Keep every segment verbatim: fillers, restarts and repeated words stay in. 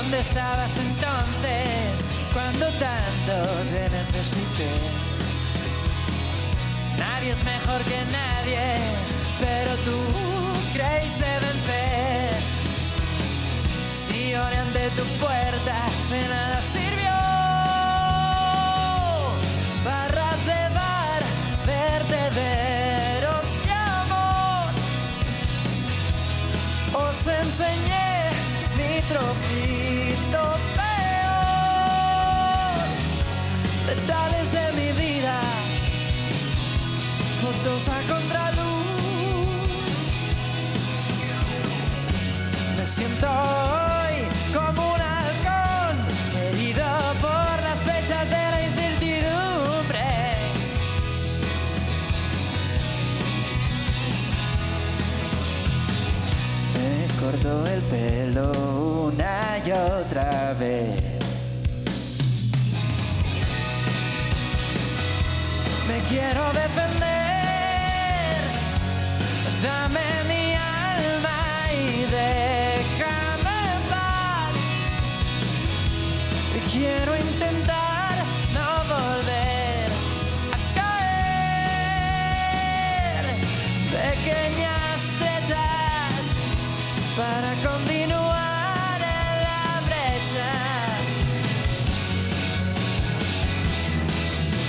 ¿Dónde estabas entonces cuando tanto te necesité? Nadie es mejor que nadie, pero tú crees de vencer. Si oré ante tu puerta, de nada sirvió. Barras de bar, vertederos de amor. Os enseñé mi trocito peor. Retales de mi vida, fotos a contraluz. Me siento hoy como un halcón, herido por las fechas de la incertidumbre. Me corto el pelo una y otra vez. Me quiero defender, dame mi alma y déjame en paz. Quiero intentar no volver a caer. Pequeñas tetas para continuar en la brecha.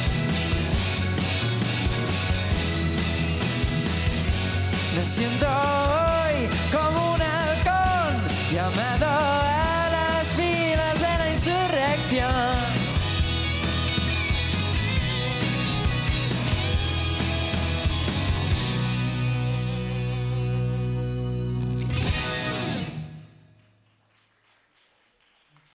Me siento